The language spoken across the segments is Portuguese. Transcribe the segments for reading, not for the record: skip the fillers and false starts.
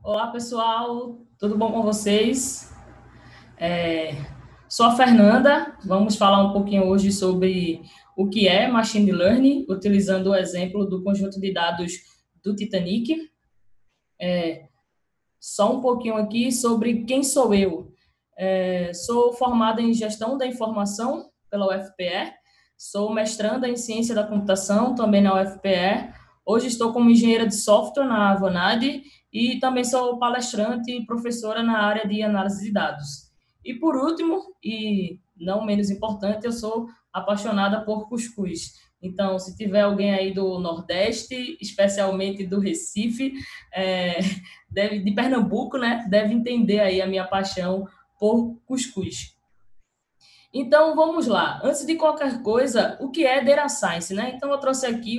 Olá, pessoal, tudo bom com vocês? É, Sou a Fernanda, vamos falar um pouquinho hoje sobre o que é Machine Learning, utilizando o exemplo do conjunto de dados do Titanic. Só um pouquinho aqui sobre quem sou eu. Sou formada em Gestão da Informação pela UFPE, sou mestranda em Ciência da Computação, também na UFPE. Hoje estou como engenheira de software na Avanade e também sou palestrante e professora na área de análise de dados. E por último, e não menos importante, eu sou apaixonada por cuscuz. Então, se tiver alguém aí do Nordeste, especialmente do Recife, é, de Pernambuco, né, deve entender aí a minha paixão por cuscuz. Então, vamos lá. Antes de qualquer coisa, o que é Data Science, né? Então, eu trouxe aqui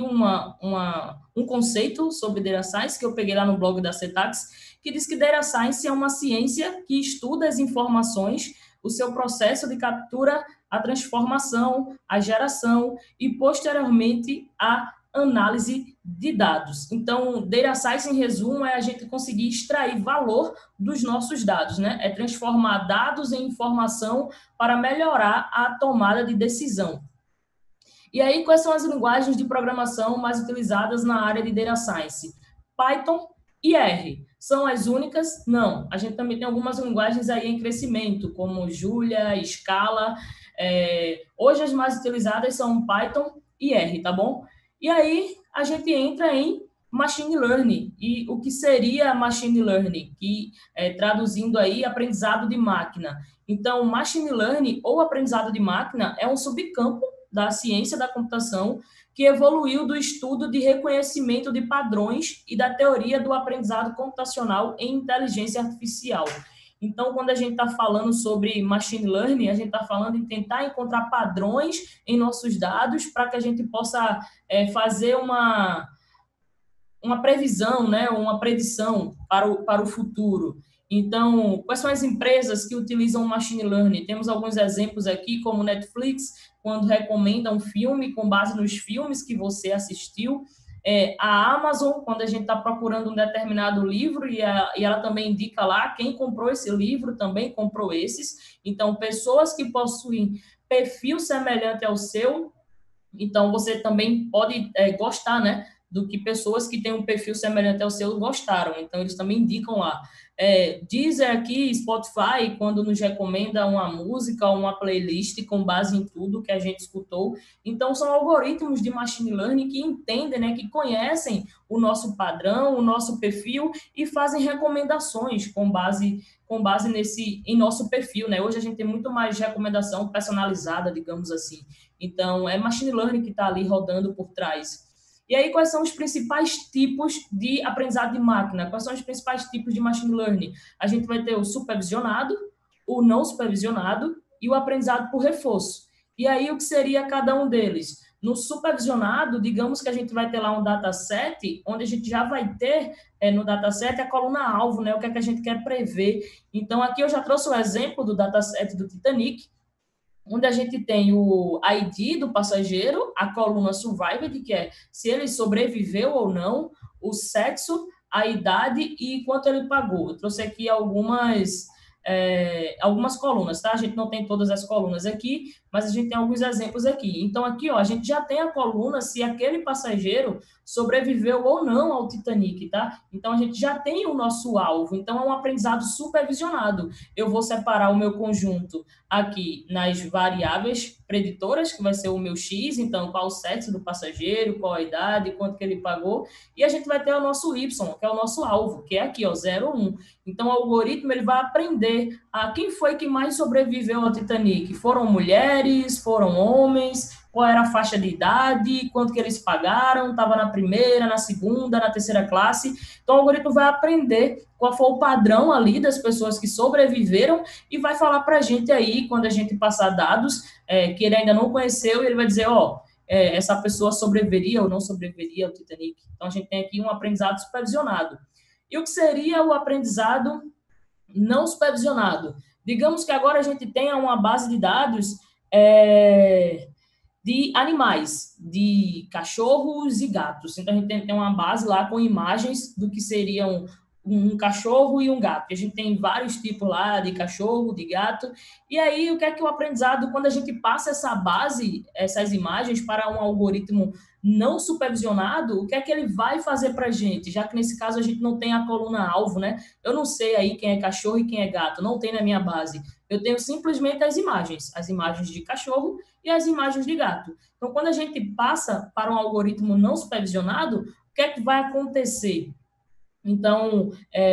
um conceito sobre Data Science que eu peguei lá no blog da Cetax, que diz que Data Science é uma ciência que estuda as informações, o seu processo de captura, a transformação, a geração e, posteriormente, a análise de dados. Então, Data Science, em resumo, é a gente conseguir extrair valor dos nossos dados, né? É transformar dados em informação para melhorar a tomada de decisão. E aí, quais são as linguagens de programação mais utilizadas na área de Data Science? Python e R. São as únicas? Não. A gente também tem algumas linguagens aí em crescimento, como Julia, Scala. Hoje as mais utilizadas são Python e R, tá bom? E aí, a gente entra em Machine Learning. E o que seria Machine Learning? Que, traduzindo aí, aprendizado de máquina. Então, Machine Learning ou aprendizado de máquina é um subcampo da ciência da computação que evoluiu do estudo de reconhecimento de padrões e da teoria do aprendizado computacional em inteligência artificial. Então, quando a gente está falando sobre machine learning, a gente está falando em tentar encontrar padrões em nossos dados para que a gente possa fazer uma previsão, né, uma predição para o futuro. Então, quais são as empresas que utilizam machine learning? Temos alguns exemplos aqui, como Netflix, quando recomenda um filme com base nos filmes que você assistiu. A Amazon, quando a gente está procurando um determinado livro e ela também indica lá quem comprou esse livro, também comprou esses. Então, pessoas que possuem perfil semelhante ao seu, então você também pode gostar, né, do que pessoas que têm um perfil semelhante ao seu gostaram. Então, eles também indicam lá. Deezer aqui, Spotify, quando nos recomenda uma música ou uma playlist com base em tudo que a gente escutou. Então, são algoritmos de machine learning que entendem, né, que conhecem o nosso padrão, o nosso perfil e fazem recomendações com base em nosso perfil, né? Hoje a gente tem muito mais recomendação personalizada, digamos assim. Então, é machine learning que está ali rodando por trás. E aí, quais são os principais tipos de aprendizado de máquina? Quais são os principais tipos de machine learning? A gente vai ter o supervisionado, o não supervisionado e o aprendizado por reforço. E aí, o que seria cada um deles? No supervisionado, digamos que a gente vai ter lá um dataset, onde a gente já vai ter no dataset a coluna-alvo, né? O que é que a gente quer prever. Então, aqui eu já trouxe o exemplo do dataset do Titanic, onde a gente tem o ID do passageiro, a coluna survived, que é se ele sobreviveu ou não, o sexo, a idade e quanto ele pagou. Eu trouxe aqui algumas colunas, tá? A gente não tem todas as colunas aqui, mas a gente tem alguns exemplos aqui. Então, aqui, ó, a gente já tem a coluna se aquele passageiro sobreviveu ou não ao Titanic, tá? Então, a gente já tem o nosso alvo. Então, é um aprendizado supervisionado. Eu vou separar o meu conjunto aqui nas variáveis preditoras, que vai ser o meu X, então qual o sexo do passageiro, qual a idade, quanto que ele pagou, e a gente vai ter o nosso Y, que é o nosso alvo, que é aqui, ó, 0, 1. Então o algoritmo ele vai aprender a quem foi que mais sobreviveu ao Titanic. Foram mulheres, foram homens, qual era a faixa de idade, quanto que eles pagaram, estava na primeira, na segunda, na terceira classe. Então o algoritmo vai aprender qual foi o padrão ali das pessoas que sobreviveram e vai falar para a gente aí, quando a gente passar dados que ele ainda não conheceu, e ele vai dizer, ó, essa pessoa sobreviveria ou não sobreviveria ao Titanic. Então, a gente tem aqui um aprendizado supervisionado. E o que seria o aprendizado não supervisionado? Digamos que agora a gente tenha uma base de dados de animais, de cachorros e gatos. Então, a gente tem uma base lá com imagens do que seriam um cachorro e um gato. A gente tem vários tipos lá de cachorro, de gato. E aí, o que é que o aprendizado, quando a gente passa essa base, essas imagens para um algoritmo não supervisionado, o que é que ele vai fazer para a gente? Já que nesse caso a gente não tem a coluna-alvo, né? Eu não sei aí quem é cachorro e quem é gato, não tem na minha base. Eu tenho simplesmente as imagens de cachorro e as imagens de gato. Então, quando a gente passa para um algoritmo não supervisionado, o que é que vai acontecer? Então,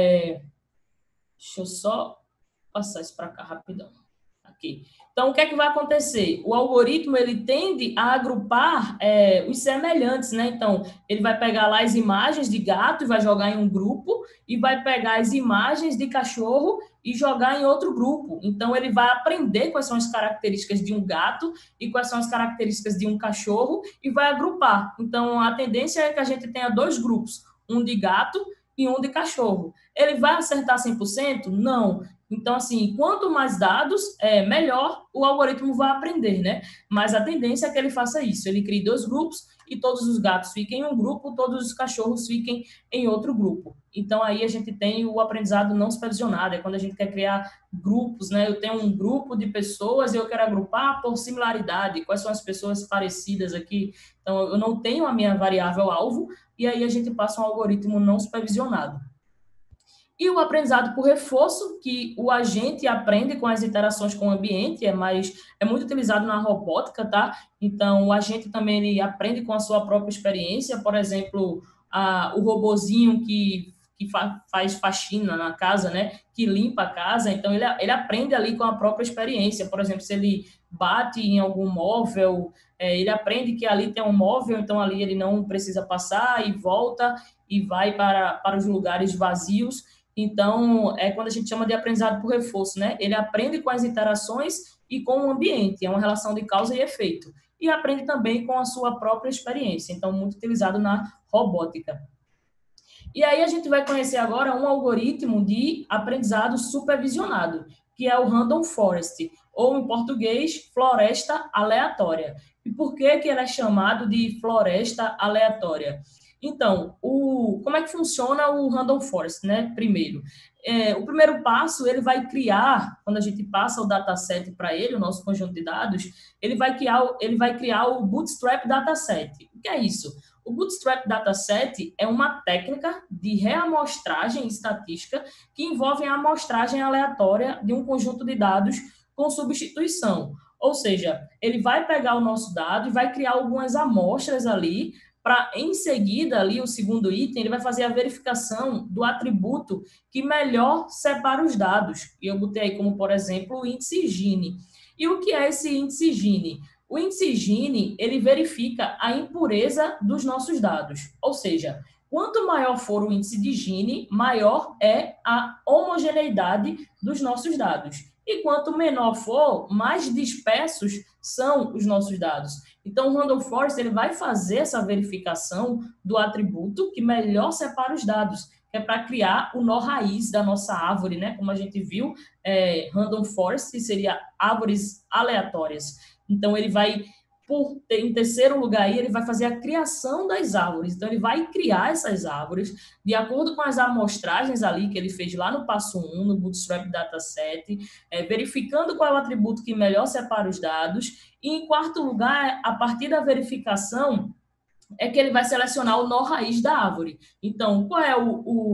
deixa eu só passar isso para cá rapidão. Aqui. Então, o que é que vai acontecer? O algoritmo, ele tende a agrupar os semelhantes, né? Então, ele vai pegar lá as imagens de gato e vai jogar em um grupo, e vai pegar as imagens de cachorro e jogar em outro grupo. Então, ele vai aprender quais são as características de um gato e quais são as características de um cachorro e vai agrupar. Então, a tendência é que a gente tenha dois grupos, um de gato e um de cachorro. Ele vai acertar 100%? Não. Então, assim, quanto mais dados, melhor o algoritmo vai aprender, né? Mas a tendência é que ele faça isso. Ele crie dois grupos e todos os gatos fiquem em um grupo, todos os cachorros fiquem em outro grupo. Então, aí a gente tem o aprendizado não supervisionado, é quando a gente quer criar grupos, né? Eu tenho um grupo de pessoas e eu quero agrupar por similaridade. Quais são as pessoas parecidas aqui? Então, eu não tenho a minha variável alvo e aí a gente passa um algoritmo não supervisionado. E o aprendizado por reforço, que o agente aprende com as interações com o ambiente, é muito utilizado na robótica, tá? Então, o agente também ele aprende com a sua própria experiência, por exemplo, o robozinho que faz faxina na casa, né? Que limpa a casa, então ele aprende ali com a própria experiência. Por exemplo, se ele bate em algum móvel, ele aprende que ali tem um móvel, então ali ele não precisa passar e volta e vai para os lugares vazios. Então, é quando a gente chama de aprendizado por reforço, né? Ele aprende com as interações e com o ambiente, é uma relação de causa e efeito. E aprende também com a sua própria experiência, então, muito utilizado na robótica. E aí a gente vai conhecer agora um algoritmo de aprendizado supervisionado, que é o Random Forest, ou em português, floresta aleatória. E por que ele é chamado de floresta aleatória? Então, como é que funciona o Random Forest, né? Primeiro, o primeiro passo, ele vai criar, quando a gente passa o dataset para ele, o nosso conjunto de dados, ele vai criar o Bootstrap Dataset. O que é isso? O Bootstrap Dataset é uma técnica de reamostragem estatística que envolve a amostragem aleatória de um conjunto de dados com substituição. Ou seja, ele vai pegar o nosso dado e vai criar algumas amostras ali para, em seguida, ali, o segundo item, ele vai fazer a verificação do atributo que melhor separa os dados. E eu botei aí como, por exemplo, o índice Gini. E o que é esse índice Gini? O índice Gini, ele verifica a impureza dos nossos dados. Ou seja, quanto maior for o índice de Gini, maior é a homogeneidade dos nossos dados. E quanto menor for, mais dispersos são os nossos dados. Então, o Random Forest ele vai fazer essa verificação do atributo que melhor separa os dados, que é para criar o nó raiz da nossa árvore, né? Como a gente viu, Random Forest seria árvores aleatórias. Então, ele vai, em terceiro lugar, aí, ele vai fazer a criação das árvores. Então, ele vai criar essas árvores de acordo com as amostragens ali que ele fez lá no passo 1, no Bootstrap Dataset, verificando qual é o atributo que melhor separa os dados. E, em quarto lugar, a partir da verificação, é que ele vai selecionar o nó raiz da árvore. Então, qual é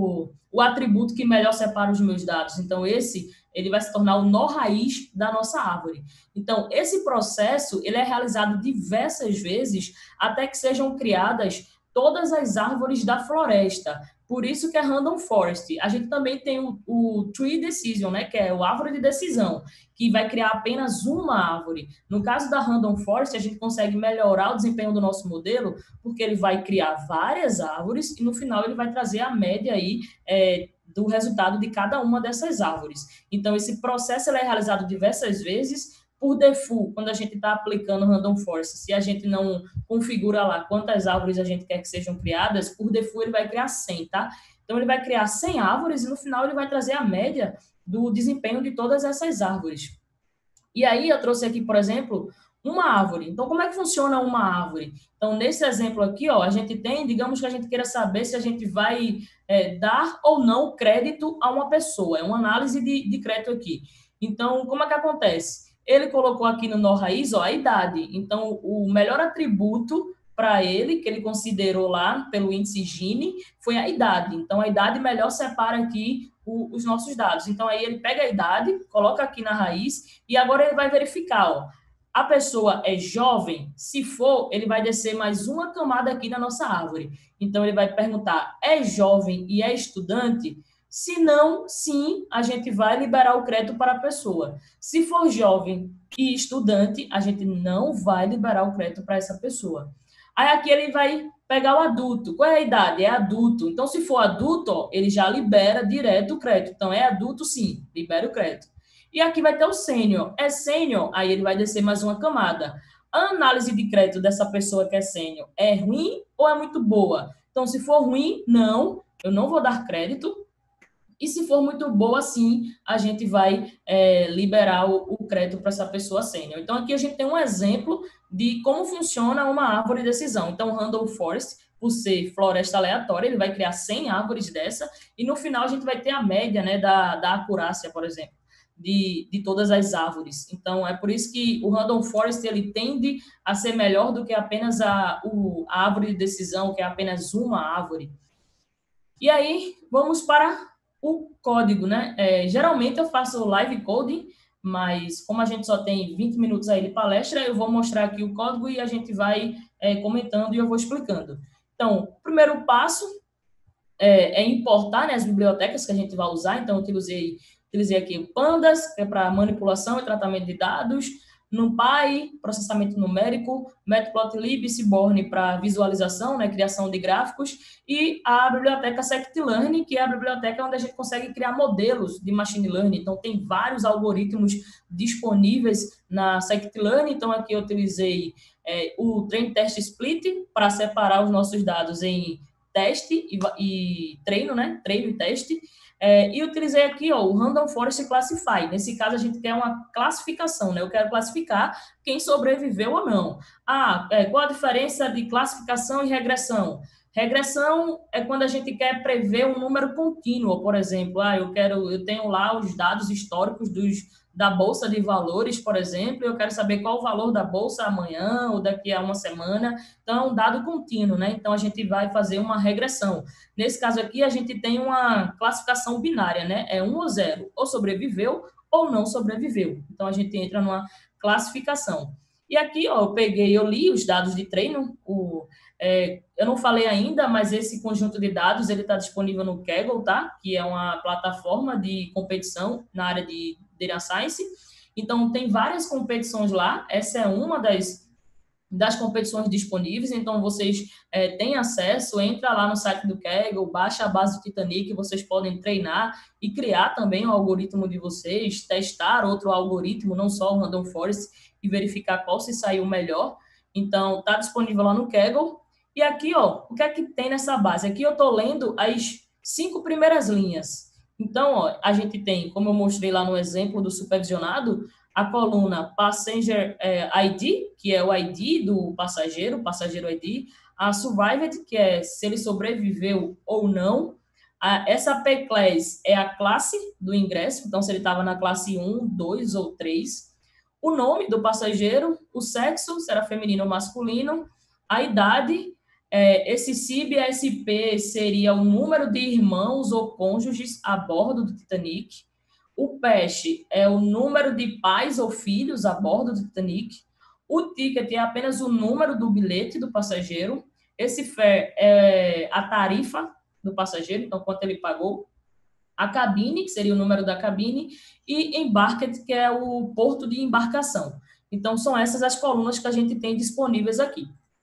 o atributo que melhor separa os meus dados? Então, ele vai se tornar o nó raiz da nossa árvore. Então, esse processo, ele é realizado diversas vezes até que sejam criadas todas as árvores da floresta. Por isso que é Random Forest. A gente também tem o Tree Decision, né, que é o árvore de decisão, que vai criar apenas uma árvore. No caso da Random Forest, a gente consegue melhorar o desempenho do nosso modelo, porque ele vai criar várias árvores e no final ele vai trazer a média aí do resultado de cada uma dessas árvores. Então, esse processo ele é realizado diversas vezes. Por default, quando a gente está aplicando Random Forest, se a gente não configura lá quantas árvores a gente quer que sejam criadas, por default ele vai criar 100, tá? Então, ele vai criar 100 árvores e no final ele vai trazer a média do desempenho de todas essas árvores. E aí eu trouxe aqui, por exemplo, uma árvore. Então, como é que funciona uma árvore? Então, nesse exemplo aqui, ó, a gente tem, digamos que a gente queira saber se a gente vai dar ou não crédito a uma pessoa. É uma análise de crédito aqui. Então, como é que acontece? Ele colocou aqui no nó raiz, ó, a idade. Então, o melhor atributo para ele, que ele considerou lá pelo índice Gini, foi a idade. Então, a idade melhor separa aqui os nossos dados. Então, aí ele pega a idade, coloca aqui na raiz, e agora ele vai verificar, ó, a pessoa é jovem? Se for, ele vai descer mais uma camada aqui na nossa árvore. Então, ele vai perguntar, é jovem e é estudante? Se não, sim, a gente vai liberar o crédito para a pessoa. Se for jovem e estudante, a gente não vai liberar o crédito para essa pessoa. Aí aqui ele vai pegar o adulto. Qual é a idade? É adulto. Então, se for adulto, ó, ele já libera direto o crédito. Então, é adulto, sim, libera o crédito. E aqui vai ter o sênior. É sênior, aí ele vai descer mais uma camada. A análise de crédito dessa pessoa que é sênior é ruim ou é muito boa? Então, se for ruim, não, eu não vou dar crédito. E se for muito boa, sim, a gente vai liberar o crédito para essa pessoa sênior. Então, aqui a gente tem um exemplo de como funciona uma árvore de decisão. Então, o Randall Forest, por ser floresta aleatória, ele vai criar 100 árvores dessa, e no final a gente vai ter a média, né, da acurácia, por exemplo, de todas as árvores. Então, é por isso que o Random Forest ele tende a ser melhor do que apenas a árvore de decisão, que é apenas uma árvore. E aí, vamos para o código, né? Geralmente eu faço live coding, mas como a gente só tem 20 minutos aí de palestra, eu vou mostrar aqui o código e a gente vai comentando e eu vou explicando. Então, o primeiro passo é importar, né, as bibliotecas que a gente vai usar. Então, eu utilizei aqui o Pandas, que é para manipulação e tratamento de dados, NumPy, processamento numérico, Matplotlib, Seaborn para visualização, né, criação de gráficos, e a biblioteca Scikit-learn, que é a biblioteca onde a gente consegue criar modelos de machine learning. Então, tem vários algoritmos disponíveis na Scikit-learn. Então, aqui eu utilizei o Train Test Split para separar os nossos dados em teste e treino, né? Treino e teste. E utilizei aqui, ó, o Random Forest Classify. Nesse caso, a gente quer uma classificação, né? Eu quero classificar quem sobreviveu ou não. Qual a diferença de classificação e regressão? Regressão é quando a gente quer prever um número contínuo, por exemplo. Eu tenho lá os dados históricos da Bolsa de Valores, por exemplo, eu quero saber qual o valor da Bolsa amanhã ou daqui a uma semana. Então, é um dado contínuo, né? Então, a gente vai fazer uma regressão. Nesse caso aqui, a gente tem uma classificação binária, né? É 1 ou 0, ou sobreviveu ou não sobreviveu. Então, a gente entra numa classificação. E aqui, ó, eu li os dados de treino, eu não falei ainda, mas esse conjunto de dados, ele está disponível no Kaggle, tá? Que é uma plataforma de competição na área de Data Science. Então, tem várias competições lá. Essa é uma das competições disponíveis. Então, vocês têm acesso, entra lá no site do Kaggle, baixa a base do Titanic, vocês podem treinar e criar também o algoritmo de vocês, testar outro algoritmo, não só o Random Forest, e verificar qual se saiu melhor. Então, está disponível lá no Kaggle. E aqui, ó, o que é que tem nessa base? Aqui eu estou lendo as 5 primeiras linhas. Então, ó, a gente tem, como eu mostrei lá no exemplo do supervisionado, a coluna Passenger ID, que é o ID do passageiro, passageiro ID, a Survived, que é se ele sobreviveu ou não, essa P-Class é a classe do ingresso, então se ele estava na classe 1, 2 ou 3, o nome do passageiro, o sexo, se era feminino ou masculino, a idade, esse CIB-SP seria o número de irmãos ou cônjuges a bordo do Titanic. O PESH é o número de pais ou filhos a bordo do Titanic. O ticket é apenas o número do bilhete do passageiro. Esse fare é a tarifa do passageiro, então quanto ele pagou. A cabine, que seria o número da cabine. E embarked, que é o porto de embarcação. Então, são essas as colunas que a gente tem disponíveis aqui.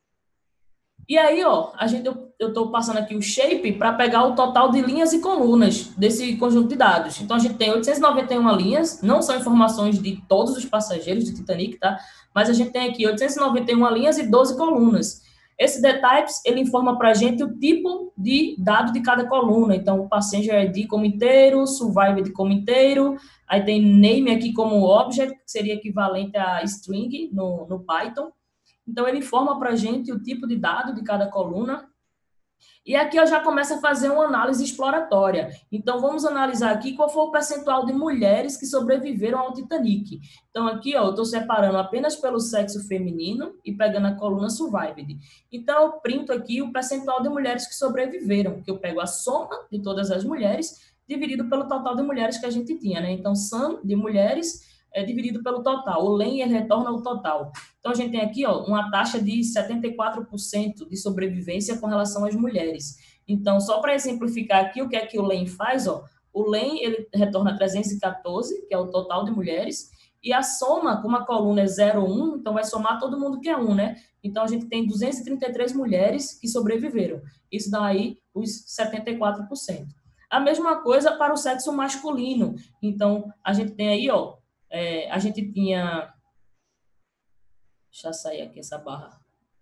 E aí, ó, eu estou passando aqui o shape para pegar o total de linhas e colunas desse conjunto de dados. Então, a gente tem 891 linhas, não são informações de todos os passageiros do Titanic, tá? Mas a gente tem aqui 891 linhas e 12 colunas. Esse dtypes, ele informa para a gente o tipo de dado de cada coluna. Então, o passenger ID como inteiro, survived como inteiro, aí tem name aqui como object, que seria equivalente a string no Python. Então, ele informa para a gente o tipo de dado de cada coluna. E aqui eu já começo a fazer uma análise exploratória. Então, vamos analisar aqui qual foi o percentual de mulheres que sobreviveram ao Titanic. Então, aqui, ó, eu estou separando apenas pelo sexo feminino e pegando a coluna survived. Então, eu printo aqui o percentual de mulheres que sobreviveram, que eu pego a soma de todas as mulheres, dividido pelo total de mulheres que a gente tinha, né? Então, sum de mulheres é dividido pelo total. O LEM, ele retorna o total. Então, a gente tem aqui, ó, uma taxa de 74% de sobrevivência com relação às mulheres. Então, só para exemplificar aqui o que é que o LEM faz, ó, o LEM, ele retorna 314, que é o total de mulheres, e a soma, como a coluna é 0, 1, então vai somar todo mundo que é 1, né? Então, a gente tem 233 mulheres que sobreviveram. Isso dá aí os 74%. A mesma coisa para o sexo masculino. Então, a gente tem aí, ó, a gente tinha... Deixa eu sair aqui essa barra.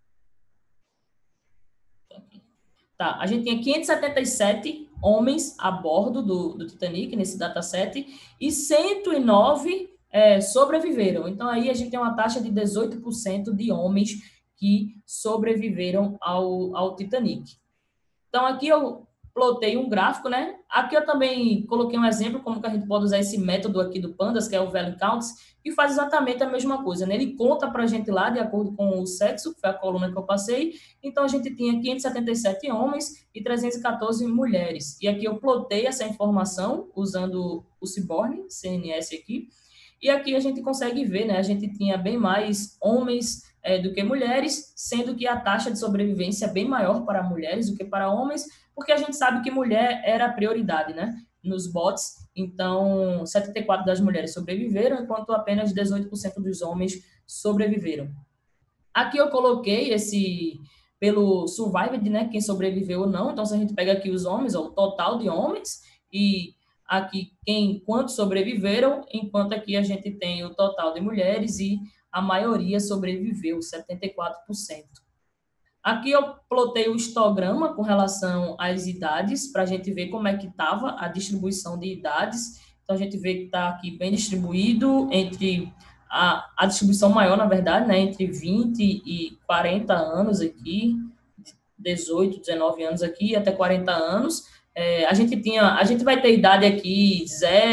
Tá, a gente tinha 577 homens a bordo do Titanic, nesse dataset, e 109 sobreviveram. Então, aí a gente tem uma taxa de 18% de homens que sobreviveram ao Titanic. Então, aqui eu plotei um gráfico, né? Aqui eu também coloquei um exemplo como que a gente pode usar esse método aqui do Pandas, que é o Value Counts, que faz exatamente a mesma coisa, né? Ele conta para a gente lá, de acordo com o sexo, que foi a coluna que eu passei. Então, a gente tinha 577 homens e 314 mulheres. E aqui eu plotei essa informação usando o Seaborn, CNS aqui. E aqui a gente consegue ver, né? A gente tinha bem mais homens do que mulheres, sendo que a taxa de sobrevivência é bem maior para mulheres do que para homens, porque a gente sabe que mulher era a prioridade, né? Nos bots. Então, 74% das mulheres sobreviveram, enquanto apenas 18% dos homens sobreviveram. Aqui eu coloquei esse pelo survived, né? Quem sobreviveu ou não. Então, se a gente pega aqui os homens, ó, o total de homens, e aqui quantos sobreviveram, enquanto aqui a gente tem o total de mulheres e a maioria sobreviveu, 74%. Aqui eu plotei o histograma com relação às idades, para a gente ver como é que estava a distribuição de idades. Então, a gente vê que está aqui bem distribuído entre a distribuição maior, na verdade, né, entre 20 e 40 anos aqui, 18, 19 anos aqui, até 40 anos. A gente vai ter idade aqui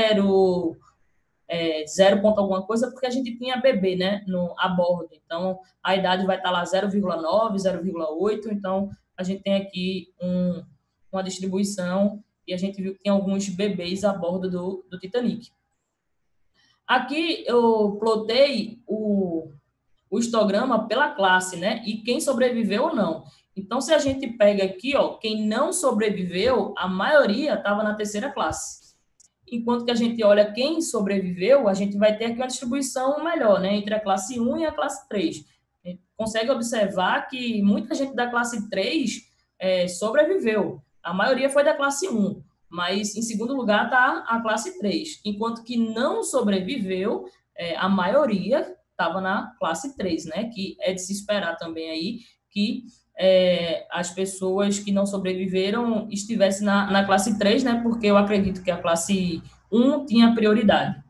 0 ponto alguma coisa, porque a gente tinha bebê, né, a bordo. Então, a idade vai estar lá 0,9, 0,8. Então, a gente tem aqui uma distribuição e a gente viu que tem alguns bebês a bordo do Titanic. Aqui eu plotei o histograma pela classe, né, e quem sobreviveu ou não. Então, se a gente pega aqui, ó, quem não sobreviveu, a maioria estava na terceira classe. Enquanto que a gente olha quem sobreviveu, a gente vai ter aqui uma distribuição melhor, né, entre a classe 1 e a classe 3. A gente consegue observar que muita gente da classe 3 sobreviveu. A maioria foi da classe 1, mas em segundo lugar está a classe 3. Enquanto que não sobreviveu, a maioria estava na classe 3, né, que é de se esperar também aí que as pessoas que não sobreviveram estivessem na classe 3, né? Porque eu acredito que a classe 1 tinha prioridade.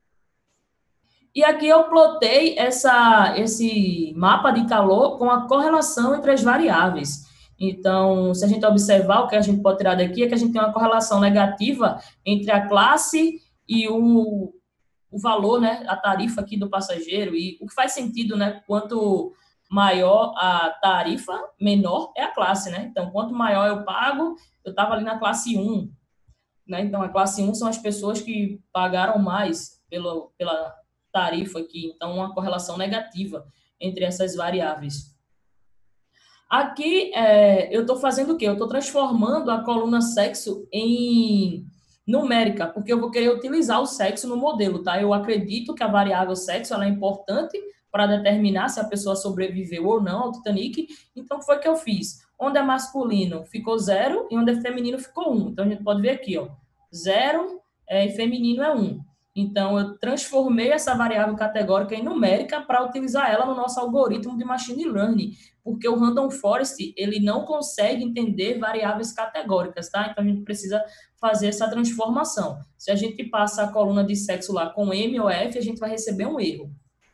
E aqui eu plotei esse mapa de calor com a correlação entre as variáveis. Então, se a gente observar, o que a gente pode tirar daqui é que a gente tem uma correlação negativa entre a classe e o valor, né? A tarifa aqui do passageiro. E o que faz sentido, né? Quanto maior a tarifa, menor é a classe, né? Então, quanto maior eu pago, eu estava ali na classe 1, né? Então, a classe 1 são as pessoas que pagaram mais pela tarifa aqui. Então, uma correlação negativa entre essas variáveis. Aqui, eu estou fazendo o quê? Eu estou transformando a coluna sexo em numérica, porque eu vou querer utilizar o sexo no modelo, tá? Eu acredito que a variável sexo ela é importante para determinar se a pessoa sobreviveu ou não ao Titanic. Então, foi o que eu fiz. Onde é masculino, ficou 0, e onde é feminino, ficou 1. Então, a gente pode ver aqui, ó, 0 e feminino é 1. Então, eu transformei essa variável categórica em numérica para utilizar ela no nosso algoritmo de machine learning, porque o Random Forest, ele não consegue entender variáveis categóricas, tá? Então, a gente precisa fazer essa transformação. Se a gente passa a coluna de sexo lá com M ou F, a gente vai receber um erro.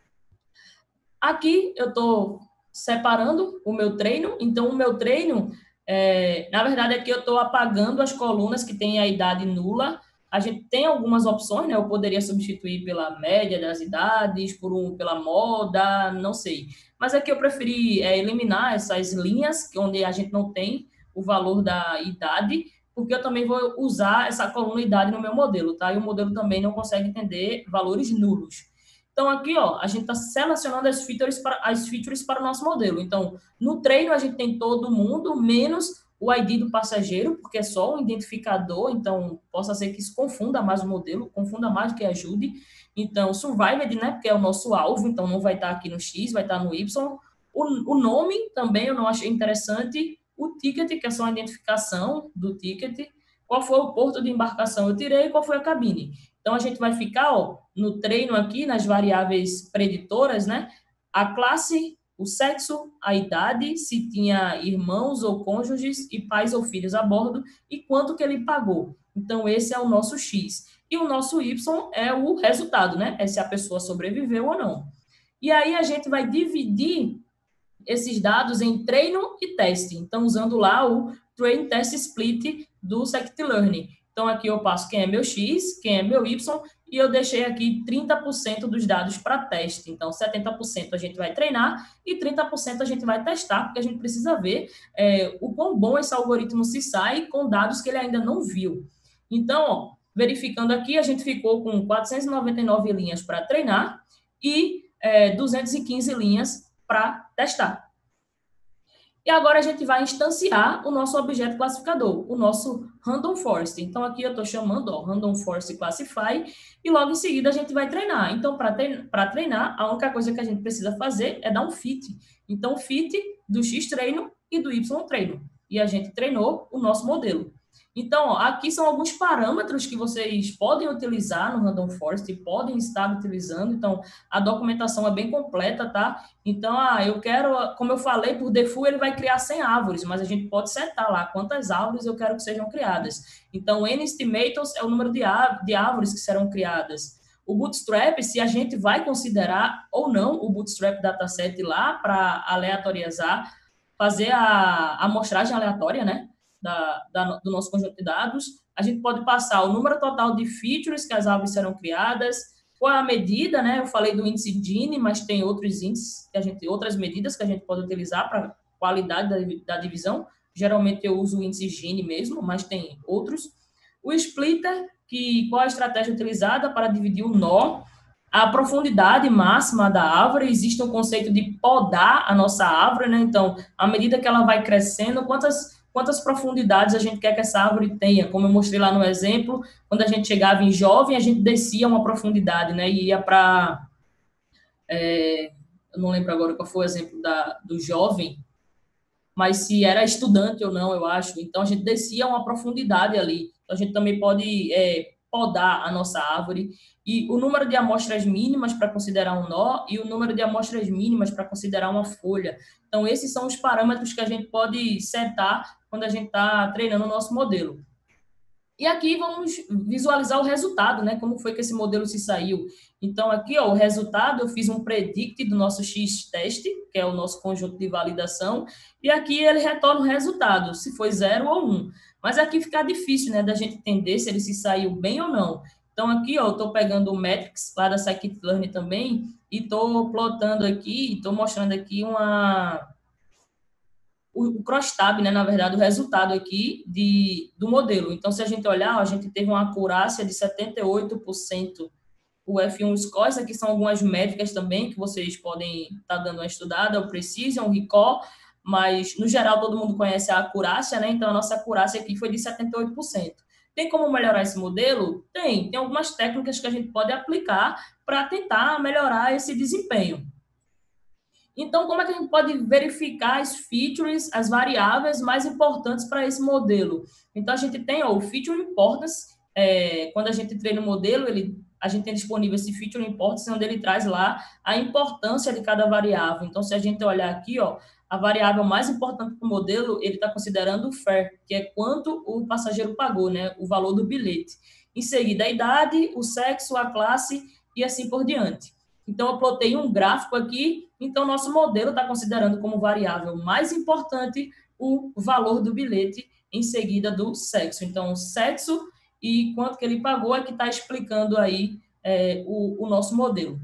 Aqui, eu estou separando o meu treino. Então, o meu treino, na verdade, aqui eu estou apagando as colunas que têm a idade nula. A gente tem algumas opções, né? Eu poderia substituir pela média das idades, pela moda, não sei. Mas aqui eu preferi eliminar essas linhas, onde a gente não tem o valor da idade, porque eu também vou usar essa coluna idade no meu modelo, tá? E o modelo também não consegue entender valores nulos. Então, aqui, ó, a gente está selecionando as features para o nosso modelo. Então, no treino, a gente tem todo mundo, menos o ID do passageiro, porque é só um identificador, então possa ser que isso confunda mais o modelo, confunda mais do que ajude. Então, survived, né, porque é o nosso alvo, então não vai estar aqui no X, vai estar no Y. O nome também eu não achei interessante. O ticket, que é só a identificação do ticket. Qual foi o porto de embarcação eu tirei, qual foi a cabine. Então, a gente vai ficar, ó, no treino aqui, nas variáveis preditoras, né? A classe, o sexo, a idade, se tinha irmãos ou cônjuges e pais ou filhos a bordo e quanto que ele pagou. Então, esse é o nosso X. E o nosso Y é o resultado, né? É se a pessoa sobreviveu ou não. E aí, a gente vai dividir esses dados em treino e teste. Então, usando lá o Train Test Split do Scikit-Learn. Então, aqui eu passo quem é meu X, quem é meu Y, e eu deixei aqui 30% dos dados para teste. Então, 70% a gente vai treinar e 30% a gente vai testar, porque a gente precisa ver o quão bom esse algoritmo se sai com dados que ele ainda não viu. Então, ó, verificando aqui, a gente ficou com 499 linhas para treinar e 215 linhas para testar. E agora a gente vai instanciar o nosso objeto classificador, o nosso Random Forest. Então, aqui eu estou chamando Random Forest Classify e logo em seguida a gente vai treinar. Então, para treinar, a única coisa que a gente precisa fazer é dar um fit. Então, fit do X treino e do Y treino. E a gente treinou o nosso modelo. Então, ó, aqui são alguns parâmetros que vocês podem utilizar no Random Forest e podem estar utilizando. Então, a documentação é bem completa, tá? Então, eu quero, como eu falei, por default ele vai criar 100 árvores, mas a gente pode setar lá quantas árvores eu quero que sejam criadas. Então, N-estimators é o número de árvores que serão criadas. O Bootstrap, se a gente vai considerar ou não o Bootstrap dataset lá para aleatorizar, fazer a amostragem aleatória, né? Do nosso conjunto de dados, a gente pode passar o número total de features que as árvores serão criadas, qual é a medida, né? Eu falei do índice Gini, mas tem outros índices, outras medidas que a gente pode utilizar para qualidade da divisão. Geralmente eu uso o índice Gini mesmo, mas tem outros. O splitter, qual a estratégia utilizada para dividir o nó, a profundidade máxima da árvore, existe um conceito de podar a nossa árvore, né? Então, à medida que ela vai crescendo, quantas profundidades a gente quer que essa árvore tenha. Como eu mostrei lá no exemplo, quando a gente chegava em jovem, a gente descia uma profundidade, né? E ia para... eu não lembro agora qual foi o exemplo do jovem, mas se era estudante ou não, eu acho. Então, a gente descia uma profundidade ali. Então, a gente também pode podar a nossa árvore. E o número de amostras mínimas para considerar um nó e o número de amostras mínimas para considerar uma folha. Então, esses são os parâmetros que a gente pode setar quando a gente está treinando o nosso modelo. E aqui vamos visualizar o resultado, né? Como foi que esse modelo se saiu. Então, aqui, ó, o resultado, eu fiz um predict do nosso X-teste, que é o nosso conjunto de validação, e aqui ele retorna o resultado, se foi 0 ou 1. Mas aqui fica difícil, né, da gente entender se ele se saiu bem ou não. Então, aqui, ó, eu estou pegando o metrics lá da Scikit-Learn também, e estou plotando aqui, estou mostrando aqui o crosstab, né, na verdade, o resultado aqui do modelo. Então, se a gente olhar, a gente teve uma acurácia de 78%. O F1 Score, isso aqui são algumas métricas também que vocês podem estar dando uma estudada, o Precision, o Recall, mas, no geral, todo mundo conhece a acurácia, né? Então, a nossa acurácia aqui foi de 78%. Tem como melhorar esse modelo? Tem algumas técnicas que a gente pode aplicar para tentar melhorar esse desempenho. Então, como é que a gente pode verificar as features, as variáveis mais importantes para esse modelo? Então, a gente tem o Feature Importance, quando a gente treina o modelo, a gente tem disponível esse Feature Importance, onde ele traz lá a importância de cada variável. Então, se a gente olhar aqui, ó, a variável mais importante para o modelo, ele está considerando o fare, que é quanto o passageiro pagou, né, o valor do bilhete. Em seguida, a idade, o sexo, a classe e assim por diante. Então, eu plotei um gráfico aqui, então nosso modelo está considerando como variável mais importante o valor do bilhete, em seguida do sexo. Então, o sexo e quanto que ele pagou é que está explicando aí o nosso modelo.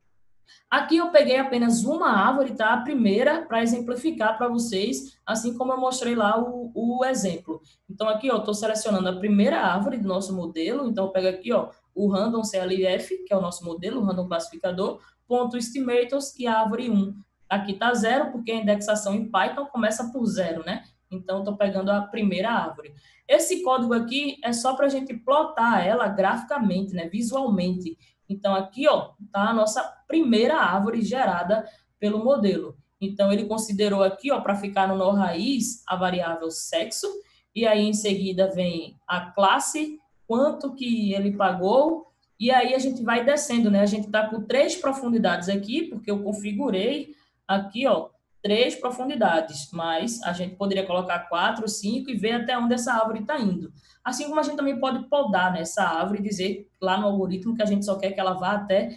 Aqui eu peguei apenas uma árvore, tá? A primeira, para exemplificar para vocês, assim como eu mostrei lá o exemplo. Então, aqui, ó, estou selecionando a primeira árvore do nosso modelo. Então, eu pego aqui, ó, o random CLF, que é o nosso modelo, o random classificador, ponto estimators e a árvore 1. Aqui está 0, porque a indexação em Python começa por 0, né? Então, estou pegando a primeira árvore. Esse código aqui é só para a gente plotar ela graficamente, né? Visualmente. Então, aqui, ó, tá a nossa primeira árvore gerada pelo modelo. Então, ele considerou aqui, ó, para ficar no nó raiz, a variável sexo, e aí em seguida vem a classe, quanto que ele pagou, e aí a gente vai descendo, né? A gente tá com 3 profundidades aqui, porque eu configurei aqui, ó, 3 profundidades, mas a gente poderia colocar 4, 5 e ver até onde essa árvore está indo. Assim como a gente também pode podar nessa árvore e dizer lá no algoritmo que a gente só quer que ela vá até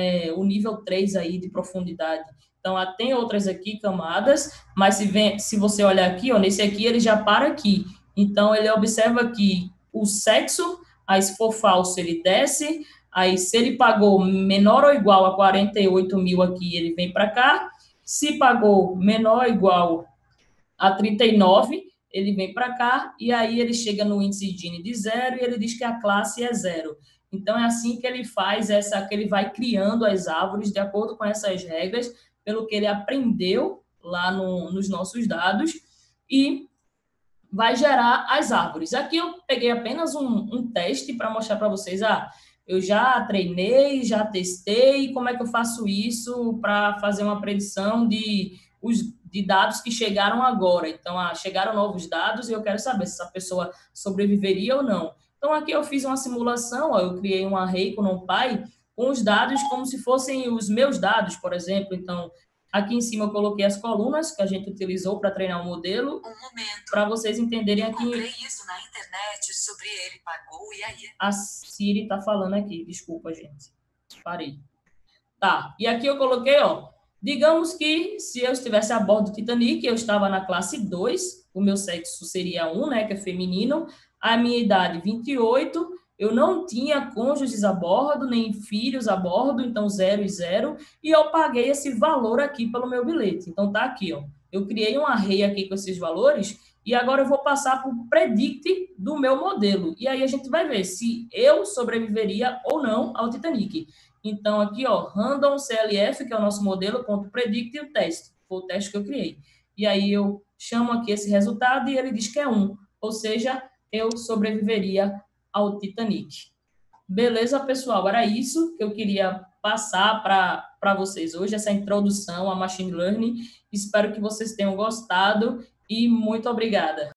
o nível 3 aí de profundidade. Então, tem outras aqui camadas, mas se você olhar aqui, ó, nesse aqui ele já para aqui. Então, ele observa que o sexo, aí se for falso, ele desce, aí se ele pagou menor ou igual a 48 mil aqui, ele vem para cá. Se pagou menor ou igual a 39, ele vem para cá e aí ele chega no índice Gini de 0 e ele diz que a classe é 0. Então, é assim que ele faz que ele vai criando as árvores de acordo com essas regras, pelo que ele aprendeu lá nos nossos dados e vai gerar as árvores. Aqui eu peguei apenas um teste para mostrar para vocês, eu já treinei, já testei, como é que eu faço isso para fazer uma predição de dados que chegaram agora. Então, chegaram novos dados e eu quero saber se essa pessoa sobreviveria ou não. Então, aqui eu fiz uma simulação, ó, eu criei um array com NumPy com os dados como se fossem os meus dados, por exemplo. Então, aqui em cima eu coloquei as colunas que a gente utilizou para treinar o modelo. Para vocês entenderem aqui. Eu comprei isso na internet, sobre ele pagou e aí. A Siri está falando aqui, desculpa, gente. Parei. Tá, e aqui eu coloquei, ó, digamos que se eu estivesse a bordo do Titanic, eu estava na classe 2, o meu sexo seria 1, né, que é feminino, a minha idade 28, eu não tinha cônjuges a bordo, nem filhos a bordo, então 0 e 0, e eu paguei esse valor aqui pelo meu bilhete. Então tá aqui, ó, eu criei um array aqui com esses valores, e agora eu vou passar para o predict do meu modelo, e aí a gente vai ver se eu sobreviveria ou não ao Titanic. Então, aqui, ó, random CLF, que é o nosso modelo, ponto predict e o teste. Foi o teste que eu criei. E aí eu chamo aqui esse resultado e ele diz que é 1. Ou seja, eu sobreviveria ao Titanic. Beleza, pessoal? Era isso que eu queria passar para vocês hoje, essa introdução a Machine Learning. Espero que vocês tenham gostado e muito obrigada.